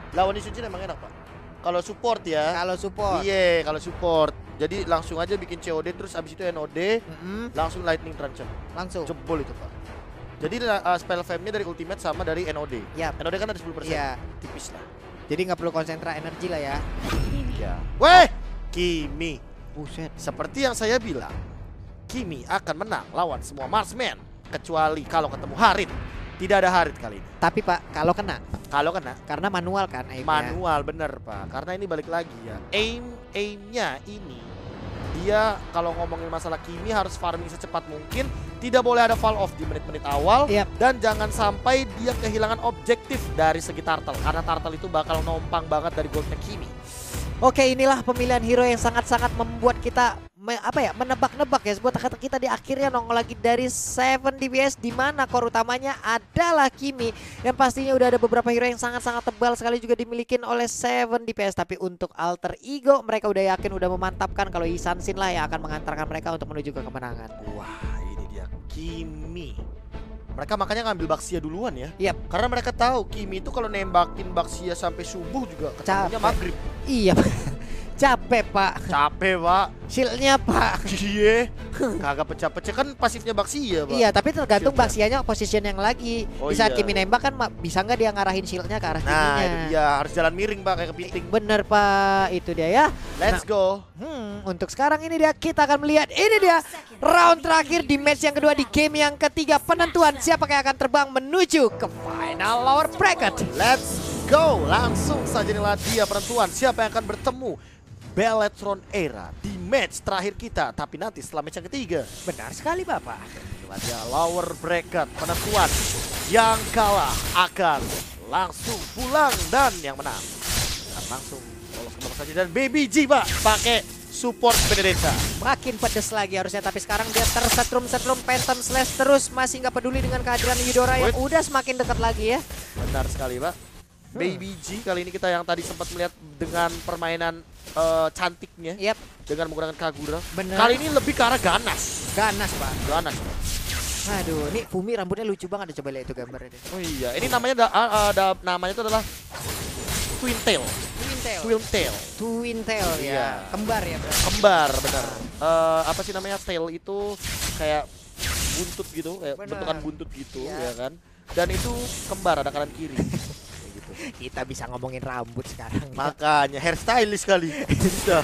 Lawan Lee Sun Jin emang enak, Pak. Kalau support ya. Kalau support. Iya, kalau support. Jadi langsung aja bikin COD terus abis itu NOD, langsung Lightning Truncheon. Langsung. Jebol itu, Pak. Jadi spell fame-nya dari ultimate sama dari NOD. Yap. NOD kan ada 10%. Iya. Tipis lah. Jadi nggak perlu konsentra energi lah ya. Iya. Weh, Kimi. Buset. Seperti yang saya bilang, Kimi akan menang lawan semua marksman kecuali kalau ketemu Harit. Tidak ada Harit kali ini. Tapi Pak, kalau kena karena manual kan aimnya. Manual bener, Pak. Karena ini balik lagi ya. Aimnya ini dia kalau ngomongin masalah Kimi harus farming secepat mungkin. Tidak boleh ada fall off di menit-menit awal. Yap. Dan jangan sampai dia kehilangan objektif dari segi turtle. Karena turtle itu bakal nompang banget dari goldnya Kimi. Oke, inilah pemilihan hero yang sangat-sangat membuat kita menebak-nebak ya. Buat kita di akhirnya nongol lagi dari 7 DPS di mana core utamanya adalah Kimi. Dan pastinya udah ada beberapa hero yang sangat-sangat tebal sekali juga dimiliki oleh 7 DPS. Tapi untuk alter ego mereka udah yakin, udah memantapkan kalau Lee Sin lah yang akan mengantarkan mereka untuk menuju ke kemenangan. Wah, ini dia Kimi. Mereka makanya ngambil Baxia duluan ya. Yap. Karena mereka tahu Kimi itu kalau nembakin Baxia sampai subuh juga ketemunya maghrib. Iya. Capek Pak. Capek, Pak. Shieldnya Pak. Iya. Kagak pecah-pecah kan pasifnya Baxia, Pak. Iya, tapi tergantung Shieldnya. Baxianya position yang lagi. Oh, Di saat iya. Kimi nembak kan bisa nggak dia ngarahin shieldnya ke arah Nah, Kiminya. itu dia harus jalan miring, Pak, kayak kepiting. Bener Pak, itu dia ya. Let's go. Untuk sekarang ini dia kita akan melihat ini dia round terakhir di match yang kedua di game yang ketiga, penentuan siapa yang akan terbang menuju ke final lower bracket. Let's go. Langsung saja inilah dia penentuan siapa yang akan bertemu Bellatrix Era di match terakhir kita, tapi nanti setelah match yang ketiga. Benar sekali Bapak. Inilah dia lower bracket penentuan. Yang kalah akan langsung pulang dan yang menang akan langsung lolos ke babak saja. Dan Baby G, Pak, pakai support Benedetta. Makin pedes lagi harusnya, tapi sekarang dia tersetrum Phantom Slash terus, masih nggak peduli dengan kehadiran Eudora yang udah semakin dekat lagi ya. Benar sekali, Pak. Baby G kali ini kita yang tadi sempat melihat dengan permainan cantiknya. Yap. Dengan menggunakan Kagura. Bener. Kali ini lebih ke arah ganas. Ganas Pak. Ganas, Pak. Aduh, ini Fumi rambutnya lucu banget, coba lihat itu gambarnya deh. Oh iya, ini namanya namanya itu adalah Twin Tail. Twin Tail. Twin Tail ya. Iya. Kembar ya berarti. Kembar, benar. Apa sih namanya, tail itu kayak buntut gitu, kayak Benar. bentukan buntut gitu, Iya. ya kan? Dan itu kembar, ada kanan kiri. Kayak gitu. Kita bisa ngomongin rambut sekarang. Makanya hairstylist kali. Bisa.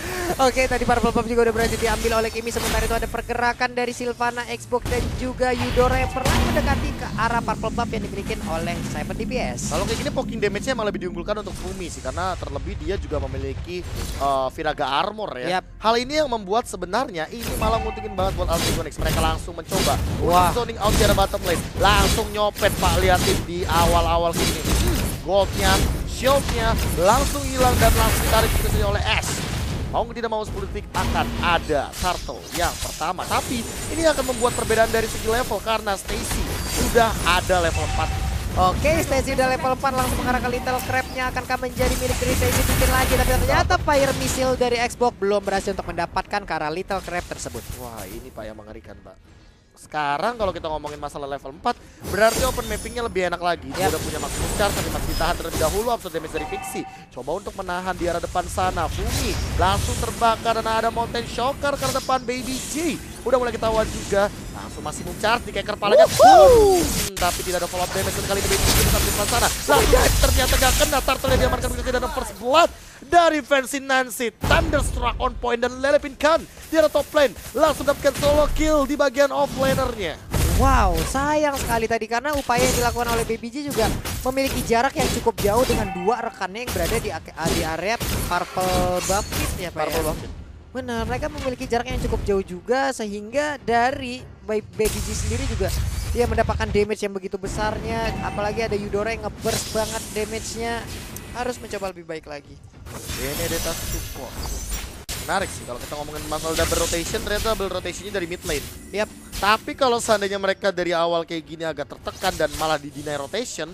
Oke, tadi Purple Pop juga udah berhasil diambil oleh Kimi. Sementara itu ada pergerakan dari Sylvana, Xbox dan juga Eudora yang pernah mendekati ke arah Purple Pop yang dimiliki oleh 7 DPS. Kalau kayak gini poking damage-nya emang lebih diunggulkan untuk Fumi sih, karena terlebih dia juga memiliki Viraga Armor ya. Yap. Hal ini yang membuat sebenarnya ini malah nguntungin banget buat Altigonix. Mereka langsung mencoba Wah. untuk zoning out di arah bottom lane. Langsung nyopet, Pak, liatin di awal-awal gini. Goldnya, shieldnya langsung hilang dan langsung ditarik begitu saja oleh Ash. Mau tidak mau 10 detik akan ada Turtle yang pertama. Tapi ini akan membuat perbedaan dari segi level karena Stacy sudah ada level 4. Oke, Stacy udah level 4 langsung mengarah ke Little Crab-nya. Akankah menjadi milik dari Stacy bikin lagi, tapi ternyata Fire Missile dari Xbox belum berhasil untuk mendapatkan ke arah Little Crab tersebut. Wah, ini Pak yang mengerikan, Pak. Sekarang kalau kita ngomongin masalah level 4, berarti open mappingnya lebih enak lagi. Dia udah punya maksimum charge, tapi masih ditahan terlebih dahulu absorb damage dari Pixie. Coba untuk menahan di arah depan sana. Fumi langsung terbakar dan ada Mountain Shocker ke arah depan. Baby G udah mulai ketahuan juga. Langsung masih charge di keker palanya. Boom! Tapi tidak ada follow up damage kali ini. Baby G tetap di depan sana. Langsung ternyata gak kena. Turtle yang diamankan begitu dan first blood dari Fancy Nancy. Thunderstruck on point dan Lelepin Khan di arah top lane. Langsung dapatkan solo kill di bagian offlanernya. Wow, sayang sekali tadi karena upaya yang dilakukan oleh Baby G juga memiliki jarak yang cukup jauh dengan dua rekannya yang berada di area Purple Bucket ya Pak. Purple Ya? Bucket. Benar, mereka memiliki jarak yang cukup jauh juga sehingga dari Baby G sendiri juga dia mendapatkan damage yang begitu besarnya. Apalagi ada Eudora yang ngeburst banget damage-nya. Harus mencoba lebih baik lagi. Benedetta support. Menarik sih kalau kita ngomongin masalah double rotation, ternyata double rotationnya dari mid lane. Yap. Tapi kalau seandainya mereka dari awal kayak gini agak tertekan dan malah di deny rotation,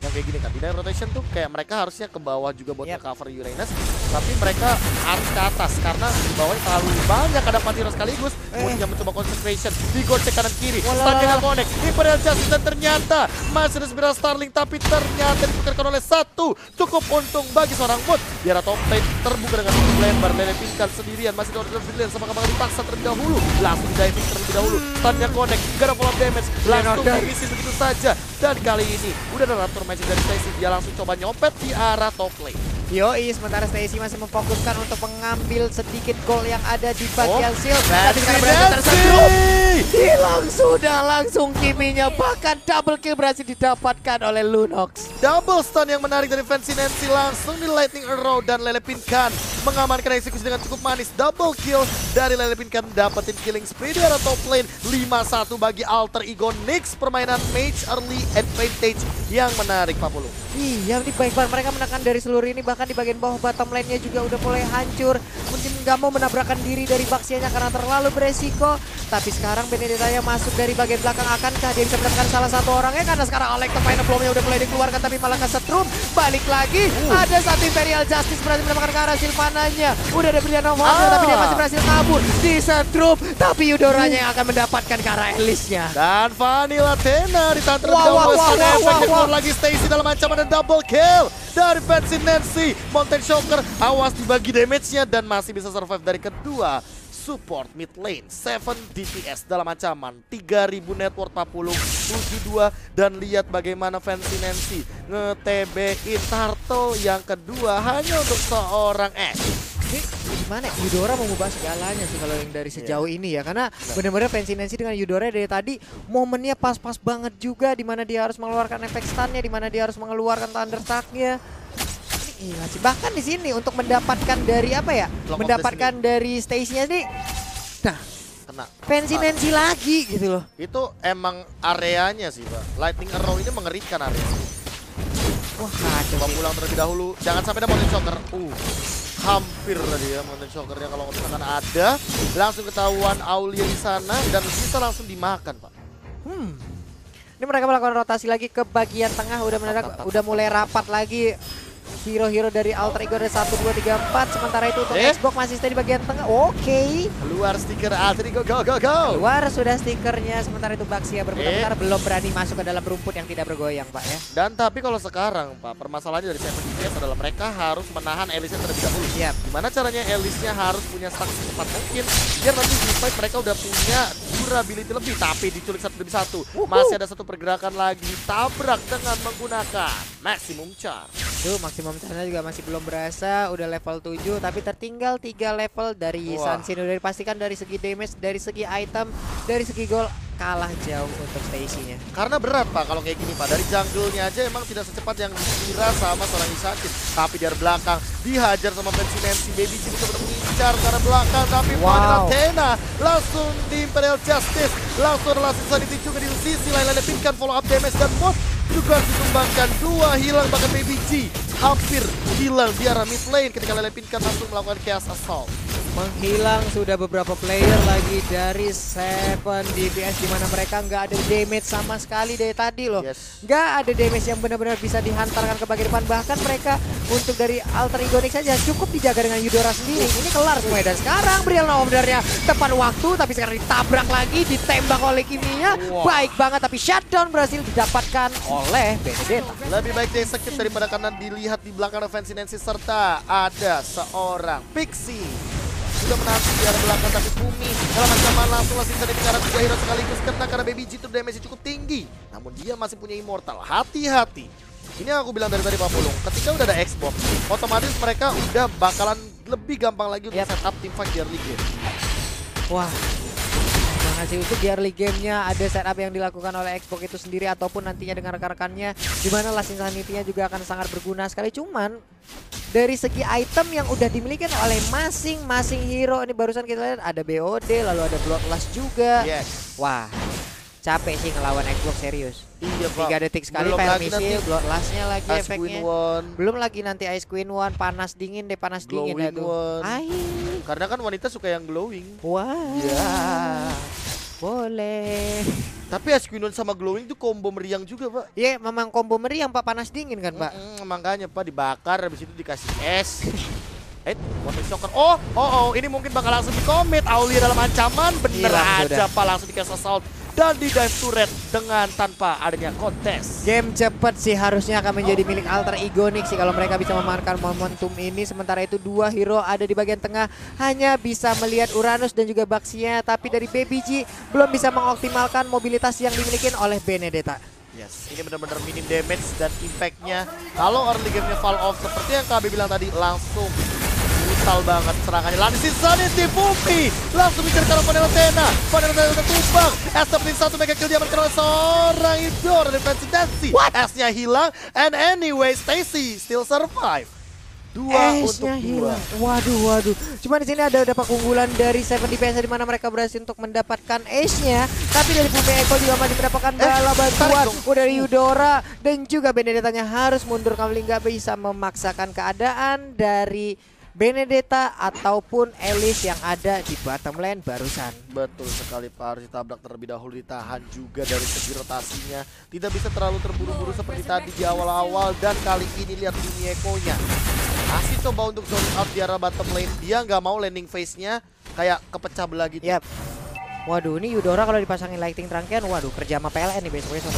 yang kayak gini kan. Di dalam rotation tuh kayak mereka harusnya ke bawah juga buat Yep. cover Uranus, tapi mereka harus ke atas karena di bawahnya terlalu banyak ada hero sekaligus. Kemudian mencoba concentration, digocek kanan kiri, stun dengan connect, Imperial Justice, dan ternyata masih ada Spiral Starling, tapi ternyata diputarkan oleh satu. Cukup untung bagi seorang Mood. Biar top lane terbuka dengan lebar, Lelepinkan sendirian, masih ada order villain, sama kembali dipaksa terlebih dahulu, langsung diving terlebih dahulu, stunnya connect, gak ada follow up damage, langsung misi begitu saja. Dan kali ini udah ada Raptor Magic dari Stacy, dia langsung coba nyopet di arah top lane. Yoi, sementara Stacy masih memfokuskan untuk mengambil sedikit gol yang ada di bagian shield. Tapi sekarang berhasil tersetrum. Hilang sudah langsung Kiminya, bahkan double kill berhasil didapatkan oleh Lunox. Double stun yang menarik dari Fancy Nancy, langsung di Lightning Arrow, dan Lelepinkan mengamankan eksekusi dengan cukup manis. Double kill dari Lelepinkan, dapetin killing spree di arah top lane. 5-1 bagi Alter Ego Nyx, permainan Mage early advantage yang menarik Pak Pulu. Iya, ini baik banget mereka menekan dari seluruh ini, bahkan di bagian bawah bottom lane-nya juga udah mulai hancur. Mungkin nggak mau menabrakkan diri dari Baxianya karena terlalu beresiko. Tapi sekarang Benedetta yang masuk dari bagian belakang, akankah dia bisa mendapatkan salah satu orangnya? Karena sekarang Alec Final Blow-nya udah mulai dikeluarkan, tapi malah kesetrum. Balik lagi, ada satu Imperial Justice berhasil mendapatkan ke arah Sylvananya. Udah ada Brilliant of Honor, tapi dia masih berhasil kabur. Disetrum, tapi Eudoranya yang akan mendapatkan ke arah Elis-nya. Dan Vanilla Athena ditahan terlebih dahulu. Keluar lagi Stacy dalam ancaman dan double kill dari Fancy Nancy. Mountain Shocker awas dibagi damage-nya dan masih bisa survive dari kedua support mid lane. 7 DPS dalam ancaman, 3000 net worth 40, 72. Dan lihat bagaimana Fancy Nancy nge-TB-in Turtle yang kedua hanya untuk seorang Ash. Ini gimana Eudora mengubah segalanya sih kalau yang dari sejauh ini ya, karena benar-benar Fancy Nancy dengan Eudora dari tadi momennya pas-pas banget juga, dimana dia harus mengeluarkan efek stunnya, dimana dia harus mengeluarkan Thunder Stack-nya. Iya sih, bahkan di sini untuk mendapatkan dari apa ya, mendapatkan dari Stacy-nya nih, nah kena Fancy Nancy lagi gitu loh. itu emang areanya sih Pak. Lightning Arrow ini mengerikan area. Wah kacau Coba sih. pulang terlebih dahulu, jangan sampai ada Mountain Shocker. Hampir tadi ya Mountain Shockernya, kalau misalkan ada langsung ketahuan Aulia di sana dan bisa langsung dimakan Pak. Ini mereka melakukan rotasi lagi ke bagian tengah, udah mulai rapat lagi. Hero-hero dari Alter Ego ada 1, 2, 3, 4. Sementara itu untuk Xbox masih stay di bagian tengah. Oke. Keluar stiker Alter Ego, go go go. Keluar sudah stikernya. Sementara itu Baxia berputar-putar, belum berani masuk ke dalam rumput yang tidak bergoyang Pak ya. Dan tapi kalau sekarang Pak, permasalahannya dari 7 DPS adalah mereka harus menahan Elisnya terlebih dahulu. Siap. Gimana caranya Elisnya harus punya stack secepat mungkin biar nanti di fight mereka udah punya durability lebih. Tapi diculik 1 demi 1. Masih ada satu pergerakan lagi, tabrak dengan menggunakan Maximum Charge. Tuh maksimum sana juga masih belum berasa, udah level 7 tapi tertinggal 3 level dari Sunsin. Udah dipastikan dari segi damage, dari segi item, dari segi gol kalah jauh untuk Stacy-nya. Karena berat Pak kalau kayak gini Pak, dari jungle-nya aja emang tidak secepat yang dikira sama seorang Isakin. Tapi dari belakang dihajar sama Fancy Nancy, Baby G bisa mengincar ke arah belakang, tapi Vanilla Athena langsung di Imperial Justice, langsung langsung sanity juga di sisi lain, Lelepinkan follow up damage dan Moth juga harus ditumbangkan. 2 hilang, bahkan Baby G hampir hilang di arah mid lane ketika Lelepinkan langsung melakukan Chaos Assault. Menghilang sudah beberapa player lagi dari 7 DPS, di mana mereka nggak ada damage sama sekali dari tadi loh. Nggak ada damage yang benar-benar bisa dihantarkan ke bagian depan. Bahkan mereka untuk dari Alter Ego Nyx saja cukup dijaga dengan Eudora sendiri. Ini kelar semua, dan sekarang Brilliant Order-nya tepat waktu, tapi sekarang ditabrak lagi, ditembak oleh Kiminya. Baik banget, tapi shutdown berhasil didapatkan oleh Benedetta. Lebih baik dia skip daripada karena dilihat di belakang Fancy Nancy serta ada seorang Pixie. Sudah menanti di arah belakang, tapi Bumi dalam ancaman langsung bisa dibicara 3 hero sekaligus kena karena Baby G itu damage cukup tinggi. Namun dia masih punya Immortal. Hati-hati. Ini yang aku bilang dari tadi Pak Pulung, ketika udah ada Xbox, otomatis mereka udah bakalan lebih gampang lagi untuk setup team fight di early game. Wah, masih untuk di early gamenya ada setup yang dilakukan oleh Xbox itu sendiri ataupun nantinya dengan rekan-rekannya, di mana Last Insanity-nya juga akan sangat berguna sekali. Cuman dari segi item yang udah dimiliki oleh masing-masing hero, ini barusan kita lihat ada BOD, lalu ada Bloodlust juga. Wah, capek sih ngelawan Xbox, serius. Iya Pak. 3 detik sekali fire missile, Bloodlust-nya lagi efeknya. Belum lagi nanti Ice Queen One, panas dingin deh, panas dingin ya tuh. Karena kan wanita suka yang glowing. Wah. Boleh. Tapi Esquinon sama Glowing tuh combo meriang juga, Pak. Iya, memang combo meriang Pak, panas dingin kan Pak. Makanya Pak dibakar, habis itu dikasih es. Vortex Shocker. Oh, ini mungkin bakal langsung di-commit. Aulia dalam ancaman, bener aja Pak, langsung dikasih assault. Dan di dive turret dengan tanpa adanya kontes. Game cepet sih harusnya akan menjadi milik Alter Igonix sih kalau mereka bisa memanfaatkan momentum ini. Sementara itu dua hero ada di bagian tengah hanya bisa melihat Uranus dan juga Baxia. Tapi dari Baby G belum bisa mengoptimalkan mobilitas yang dimiliki oleh Benedetta. Yes, ini benar-benar minim damage dan impactnya. Kalau early game-nya fall off seperti yang KB bilang tadi, langsung brutal banget serangannya. Lanisi Sanity Pupi langsung bicara ke Panelotena. Panelotena udah tumbang. S-17 satu mega kill diamankan oleh seorang Idor defensive Dancy. S-nya hilang and anyway Stacy still survive. Dua untuk dua. Waduh. Cuma di sini ada dampak unggulan dari 7DPS di mana mereka berhasil untuk mendapatkan ace-nya. Tapi dari Bumi Eko juga masih mendapatkan bala bantuan dari Eudora dan juga Benedettanya harus mundur kembali, nggak bisa memaksakan keadaan dari Benedetta ataupun Elise yang ada di bottom lane barusan. Betul sekali Pak, harus ditabrak terlebih dahulu, ditahan juga dari segi rotasinya. Tidak bisa terlalu terburu-buru seperti tadi di awal-awal, dan kali ini lihat Bumi Eko-nya masih coba untuk zoning out di arah bottom lane. Dia nggak mau landing phase-nya kayak kepecah belah gitu. Yap. Waduh, ini Eudora kalau dipasangin lighting rangkaian, waduh kerja sama PLN nih besok-besok.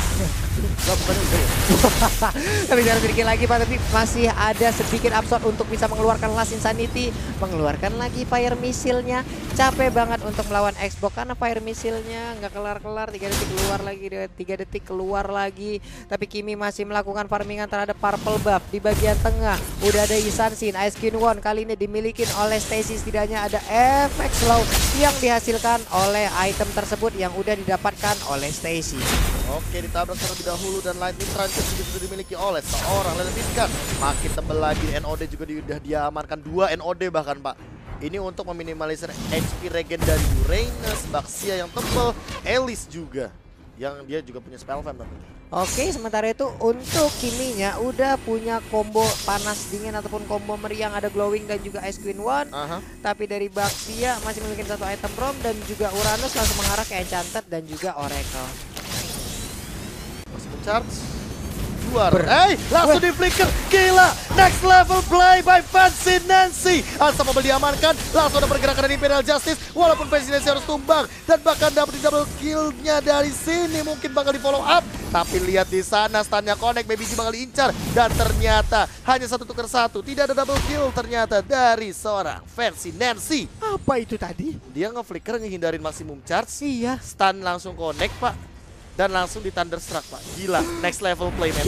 Bukan juga ya. Tapi harus sedikit lagi Pak, tapi masih ada sedikit absurd untuk bisa mengeluarkan Last Insanity. Mengeluarkan lagi Fire Missile-nya. Capek banget untuk melawan Xbox karena Fire Missile-nya nggak kelar-kelar. 3 detik keluar lagi, 3 detik keluar lagi. Tapi Kimi masih melakukan farmingan terhadap Purple Buff di bagian tengah. Udah ada Isansin, Ice Queen One kali ini dimiliki oleh Stacy. Setidaknya ada efek slow yang dihasilkan oleh item tersebut yang udah didapatkan oleh Stacy. Oke, ditabrak terlebih dahulu dan lightning transit juga sudah dimiliki oleh seorang Lenviskan. Makin tebel lagi, NOD juga sudah diamankan, 2 NOD bahkan Pak. Ini untuk meminimalisir HP regen dari Uranus, Baxia yang tebel, Elise juga yang dia juga punya spell fan tentunya. Oke, sementara itu untuk Kiminya udah punya combo panas dingin ataupun combo meriang, ada Glowing dan juga Ice Queen One. Tapi dari Baxia masih memiliki satu item rom dan juga Uranus langsung mengarah ke Enchanted dan juga Oracle. Masih charge. Langsung di flicker, gila, next level play by Fancy Nancy. Unstoppable diamankan, langsung ada pergerakan dari Imperial Justice. Walaupun Fancy Nancy harus tumbang dan bahkan dapat double kill-nya dari sini, mungkin bakal di follow up. Tapi lihat di sana, stunnya connect, Baby G bakal diincar dan ternyata hanya 1 tukar 1, tidak ada double kill ternyata dari seorang Fancy Nancy. Apa itu tadi? Dia nge-flicker ngehindarin maximum charge. Iya. Stun langsung connect Pak. Dan langsung di Thunderstruck Pak. Gila, next level play man.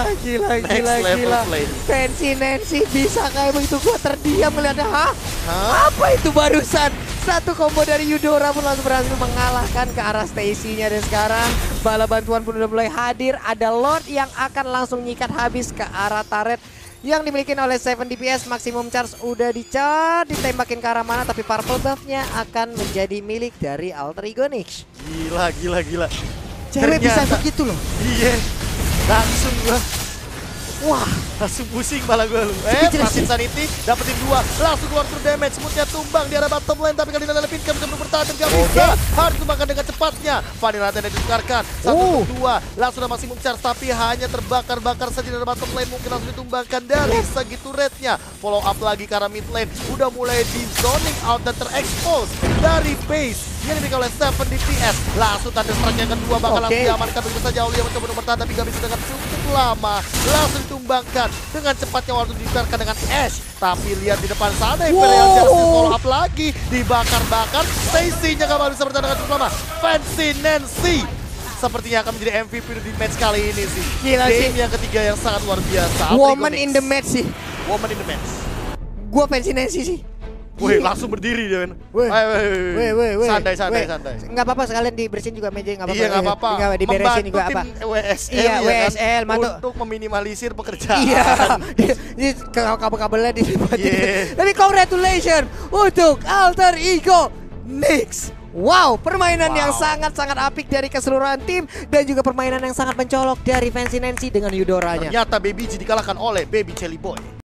Gila. Fancy Nancy bisa kayak begitu, gua terdiam melihatnya. Apa itu barusan? Satu combo dari Eudora pun langsung berhasil mengalahkan ke arah Stacy-nya. Dan sekarang bala bantuan pun udah mulai hadir. Ada Lord yang akan langsung nyikat habis ke arah turret yang dimiliki oleh 7DPS. Maximum charge udah di-charge, ditembakin ke arah mana, tapi purple buff-nya akan menjadi milik dari Alter Igonix. Gila. Cewek bisa begitu loh. Iya. Langsung gua. Wah, langsung pusing malah gue lu. Pasin Sanity dapetin 2, langsung keluar true damage. Smoothnya tumbang di arah bottom lane, tapi kali ini ada Pinkan bisa bertahan dan gak bisa. Harus tumbangkan dengan cepatnya. Vanilla Tena ditukarkan 1-2, langsung ada maximum charge tapi hanya terbakar-bakar saja dari bottom lane. Mungkin langsung ditumbangkan dari segi turretnya. Follow up lagi ke arah mid lane, udah mulai di zoning out dan terekspos dari base yang dimiliki oleh 7DPS. Langsung Thunderstruck yang kedua bakal langsung diamankan. Begitu saja Aulia mencoba untuk bertahan tapi gak bisa dengan cukup lama. Langsung ditumbangkan dengan cepatnya waktu ditukarkan dengan Ash. Tapi lihat di depan sana Imperial Justice follow up lagi, dibakar-bakar. Stacy-nya gak bisa bertahan dengan cukup lama. Fancy Nancy sepertinya akan menjadi MVP di match kali ini sih. Gila sih. Game yang ketiga yang sangat luar biasa. Woman in the match sih. Woman in the match. Gua Fancy Nancy sih. Wih, langsung berdiri dia men. Santai. Nggak apa-apa, sekalian dibersihin juga meja, nggak apa-apa. Iya, nggak apa-apa. Nggak diberesin juga apa. WSL, iya, WSL, untuk meminimalisir pekerjaan. Iya, ini kabel-kabelnya di Tapi congratulations untuk Alter Ego Nix. Wow, permainan yang sangat-sangat apik dari keseluruhan tim dan juga permainan yang sangat mencolok dari Fancy Nancy dengan Eudoranya. Ternyata Baby G dikalahkan oleh Baby Jelly Boy.